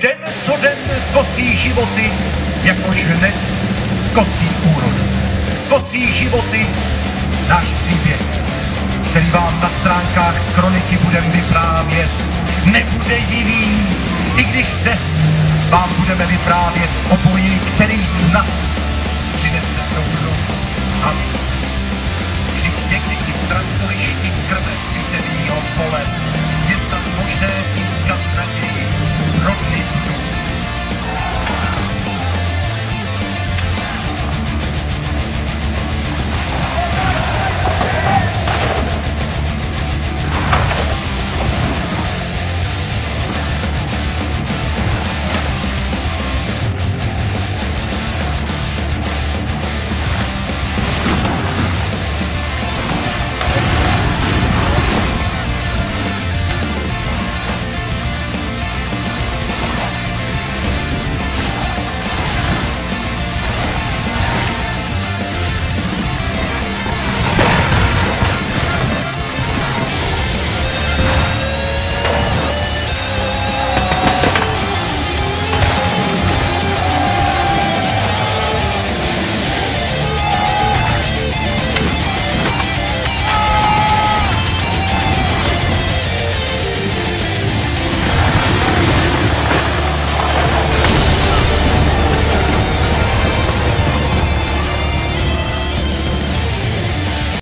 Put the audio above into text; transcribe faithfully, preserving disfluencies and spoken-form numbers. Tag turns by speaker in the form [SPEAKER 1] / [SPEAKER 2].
[SPEAKER 1] Den co den kosí životy, jakož hned kosí úrodu. Kosí životy náš příběh, který vám na stránkách kroniky budeme vyprávět. Nebude jiný, i když dnes vám budeme vyprávět o boji, který snad přinese dobro a vždyť někdy i v traktorišti krve bitevního pole je snad možné pískat naději, rodit